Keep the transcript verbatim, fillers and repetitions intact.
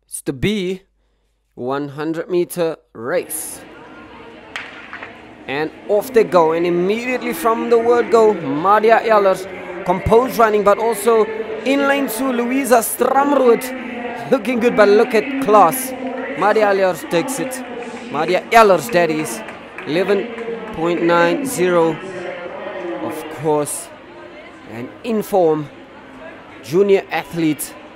It's the B one hundred meter race. And off they go, and immediately from the word go, Madia Ehlers, composed running, but also in lane two, Louisa Stramrood, looking good, but look at class. Madia Ehlers takes it. Madia Ehlers, that is, eleven point nine zero, of course, an in form junior athlete